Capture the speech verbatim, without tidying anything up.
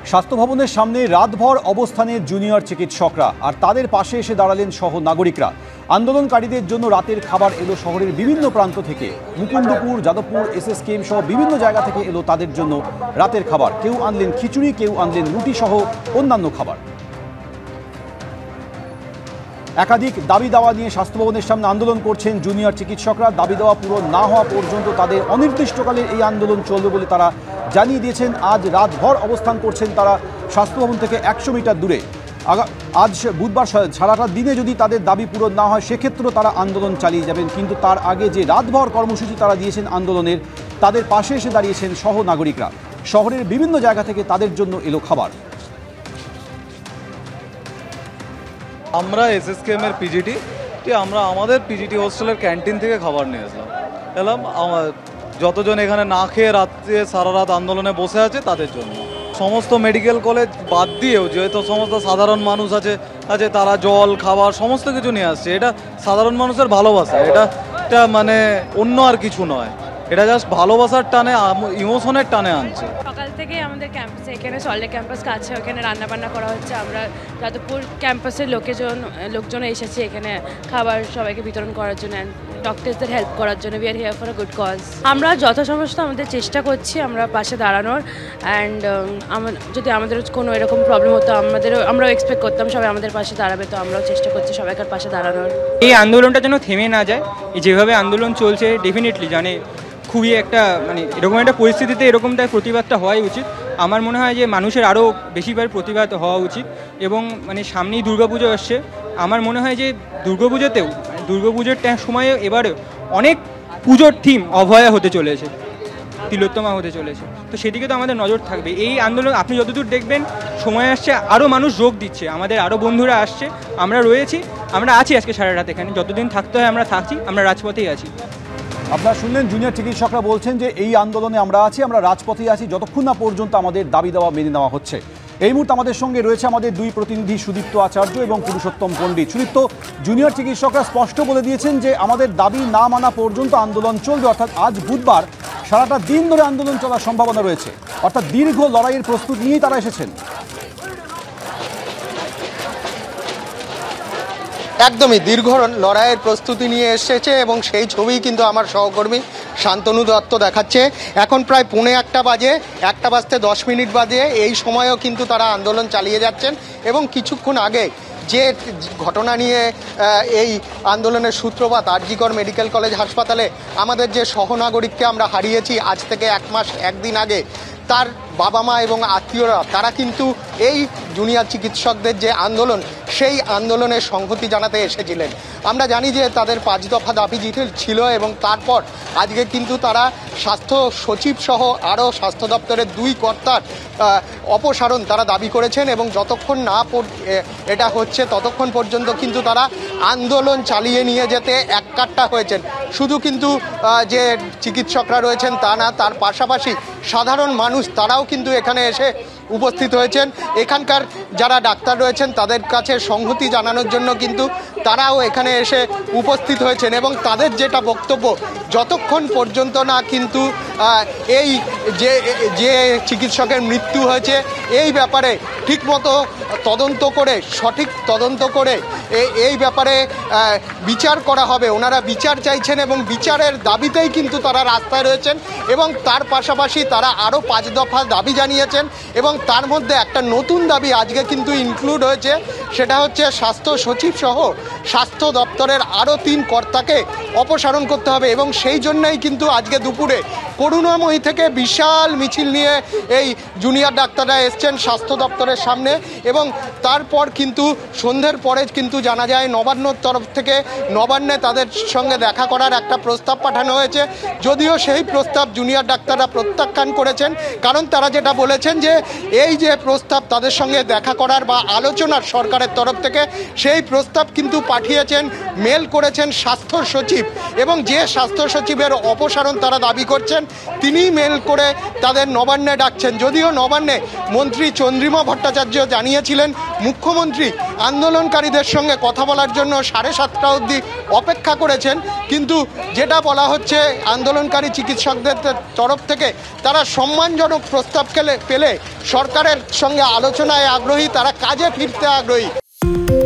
স্বাস্থ্য ভবনের সামনে রাতভর অবস্থানে জুনিয়র চিকিৎসকরা আর তাদের পাশে এসে দাঁড়ালেন সহ নাগরিকরা। আন্দোলনকারীদের জন্য রাতের খাবার এলো শহরের বিভিন্ন প্রান্ত থেকে। মুকুন্দপুর, যাদবপুর, এসএসকেএম সহ বিভিন্ন জায়গা থেকে এলো তাদের জন্য রাতের খাবার। কেউ আনলেন খিচুড়ি, কেউ আনলেন রুটি সহ অন্যান্য খাবার। একাধিক দাবি দাওয়া নিয়ে স্বাস্থ্য ভবনের সামনে আন্দোলন করছেন জুনিয়র চিকিৎসকরা। দাবি দেওয়া পূরণ না হওয়া পর্যন্ত তাদের অনির্দিষ্টকালের এই আন্দোলন চলবে বলে তারা জানিয়ে দিয়েছেন। আজ রাতভর অবস্থান করছেন তারা স্বাস্থ্য ভবন থেকে একশো মিটার দূরে। আজ বুধবার সারাটা দিনে যদি তাদের দাবি পূরণ না হয় সেক্ষেত্রেও তারা আন্দোলন চালিয়ে যাবেন। কিন্তু তার আগে যে রাতভর কর্মসূচি তারা দিয়েছেন আন্দোলনের, তাদের পাশে এসে দাঁড়িয়েছেন সহ নাগরিকরা। শহরের বিভিন্ন জায়গা থেকে তাদের জন্য এলো খাবার। আমরা এসএসকেএম এর পিজিটি আমরা আমাদের পিজিটি হোস্টেলের ক্যান্টিন থেকে খাবার নিয়ে আসলাম এলাম আমার যতজন এখানে না খেয়ে রাত্রে সারা রাত আন্দোলনে বসে আছে তাদের জন্য। সমস্ত মেডিকেল কলেজ বাদ দিয়েও যেহেতু সমস্ত সাধারণ মানুষ আছে আছে তারা জল খাবার সমস্ত কিছু নিয়ে আসছে। এটা সাধারণ মানুষের ভালোবাসা, এটা এটা মানে অন্য আর কিছু নয়, এটা জাস্ট ভালোবাসার টানে ইমোশনের টানে আনছে। সকাল থেকে আমাদের ক্যাম্পাসে এখানে সল্টলেক ক্যাম্পাস কাছে, ওখানে রান্না বান্না করা হচ্ছে। আমরা যাদবপুর ক্যাম্পাসের লোকেজন লোকজন এসেছি এখানে খাবার সবাইকে বিতরণ করার জন্য, ডক্টরসদের হেল্প করার জন্য। We are here for a good cause. আমরা যথাসমস্ত আমাদের চেষ্টা করছি আমরা পাশে দাঁড়ানোর। অ্যান্ড যদি আমাদের কোনো এরকম প্রবলেম হতো আমাদেরও আমরাও এক্সপেক্ট করতাম সবাই আমাদের পাশে দাঁড়াবে, তো আমরাও চেষ্টা করছি সবাইকার পাশে দাঁড়ানোর। এই আন্দোলনটা যেন থেমে না যায়। যেভাবে আন্দোলন চলছে ডেফিনেটলি জানে খুবই একটা মানে এরকম একটা পরিস্থিতিতে এরকমটাই প্রতিবাদটা হওয়াই উচিত। আমার মনে হয় যে মানুষের আরও বেশিবার প্রতিবাদ হওয়া উচিত। এবং মানে সামনেই দুর্গাপুজো আসছে, আমার মনে হয় যে দুর্গাপুজোতেও দুর্গাপুজোর সময়ে এবারে অনেক পুজোর থিম অভয়া হতে চলেছে, তিলোত্তমা হতে চলেছে, তো সেদিকে তো আমাদের নজর থাকবে। এই আন্দোলন আপনি যতদূর দেখবেন সময় আসছে আরও মানুষ যোগ দিচ্ছে, আমাদের আরও বন্ধুরা আসছে, আমরা রয়েছি, আমরা আছি আজকে সারা রাত এখানে, যতদিন থাকতে হয় আমরা থাকছি, আমরা রাজপথেই আছি। আপনারা শুনলেন জুনিয়র চিকিৎসকরা বলছেন যে এই আন্দোলনে আমরা আছি, আমরা রাজপথে আছি যতক্ষণ না পর্যন্ত আমাদের দাবি দেওয়া মেনে নেওয়া হচ্ছে। এই মুহূর্তে আমাদের সঙ্গে রয়েছে আমাদের দুই প্রতিনিধি সুদীপ্ত আচার্য এবং পুরুষোত্তম পণ্ডিত। সুদীপ্ত, জুনিয়র চিকিৎসকরা স্পষ্ট বলে দিয়েছেন যে আমাদের দাবি না মানা পর্যন্ত আন্দোলন চলবে, অর্থাৎ আজ বুধবার সারাটা দিন ধরে আন্দোলন চলার সম্ভাবনা রয়েছে, অর্থাৎ দীর্ঘ লড়াইয়ের প্রস্তুতি নিয়েই তারা এসেছেন। একদমই দীর্ঘ লড়াইয়ের প্রস্তুতি নিয়ে এসেছে এবং সেই ছবি কিন্তু আমার সহকর্মী শান্তনু দত্ত দেখাচ্ছে। এখন প্রায় পৌনে একটা বাজে, একটা বাজতে দশ মিনিট বাজে, এই সময়ও কিন্তু তারা আন্দোলন চালিয়ে যাচ্ছেন। এবং কিছুক্ষণ আগে যে ঘটনা নিয়ে এই আন্দোলনের সূত্রপাত, আরজিকর মেডিকেল কলেজ হাসপাতালে আমাদের যে সহনাগরিককে আমরা হারিয়েছি আজ থেকে এক মাস একদিন আগে, তার বাবা মা এবং আত্মীয়রা তারা কিন্তু এই জুনিয়র চিকিৎসকদের যে আন্দোলন সেই আন্দোলনের সংহতি জানাতে এসেছিলেন। আমরা জানি যে তাদের পাঁচ দফা দাবি ছিল এবং তারপর আজকে কিন্তু তারা স্বাস্থ্য সচিব সহ আরও স্বাস্থ্য দপ্তরের দুই কর্তার অপসারণ তারা দাবি করেছেন এবং যতক্ষণ না এটা হচ্ছে ততক্ষণ পর্যন্ত কিন্তু তারা আন্দোলন চালিয়ে নিয়ে যেতে এককাট্টা হয়েছেন। শুধু কিন্তু যে চিকিৎসকরা রয়েছেন তা না, তার পাশাপাশি সাধারণ মানুষ তারাও কিন্তু এখানে এসে উপস্থিত হয়েছেন। এখানকার যারা ডাক্তার রয়েছেন তাদের কাছে সংহতি জানানোর জন্য কিন্তু তারাও এখানে এসে উপস্থিত হয়েছেন এবং তাদের যেটা বক্তব্য, যতক্ষণ পর্যন্ত না কিন্তু এই যে যে চিকিৎসকের মৃত্যু হয়েছে এই ব্যাপারে ঠিকমতো তদন্ত করে সঠিক তদন্ত করে এই ব্যাপারে বিচার করা হবে, ওনারা বিচার চাইছেন এবং বিচারের দাবিতেই কিন্তু তারা রাস্তায় রয়েছেন। এবং তার পাশাপাশি তারা আরও পাঁচ দফা দাবি জানিয়েছেন এবং তার মধ্যে একটা নতুন দাবি আজকে কিন্তু ইনক্লুড হয়েছে, সেটা হচ্ছে স্বাস্থ্য সচিব সহ স্বাস্থ্য দপ্তরের আরও তিন কর্তাকে অপসারণ করতে হবে। এবং সেই জন্যই কিন্তু আজকে দুপুরে করুণাময়ী থেকে বিশাল মিছিল নিয়ে এই জুনিয়র ডাক্তাররা এসছেন স্বাস্থ্য দপ্তরের সামনে। এবং তারপর কিন্তু সন্ধ্যের পরে কিন্তু জানা যায় নবান্নর তরফ থেকে নবান্নে তাদের সঙ্গে দেখা করার একটা প্রস্তাব পাঠানো হয়েছে, যদিও সেই প্রস্তাব জুনিয়র ডাক্তাররা প্রত্যাখ্যান করেছেন। কারণ তারা যেটা বলেছেন যে এই যে প্রস্তাব তাদের সঙ্গে দেখা দেখা করার বা আলোচনার সরকারের তরফ থেকে, সেই প্রস্তাব কিন্তু পাঠিয়েছেন, মেল করেছেন স্বাস্থ্য সচিব, এবং যে স্বাস্থ্য সচিবের অপসারণ তারা দাবি করছেন তিনিই মেল করে তাদের নবান্নে ডাকছেন। যদিও নবান্নে মন্ত্রী চন্দ্রিমা ভট্টাচার্য জানিয়েছিলেন মুখ্যমন্ত্রী আন্দোলনকারীদের সঙ্গে কথা বলার জন্য সাড়ে সাতটা অবধি অপেক্ষা করেছেন, কিন্তু যেটা বলা হচ্ছে আন্দোলনকারী চিকিৎসকদের তরফ থেকে তারা সম্মানজনক প্রস্তাব পেলে পেলে সরকারের সঙ্গে আলোচনায় আগ্রহী, তারা কাজে ফিরতে আগ্রহী।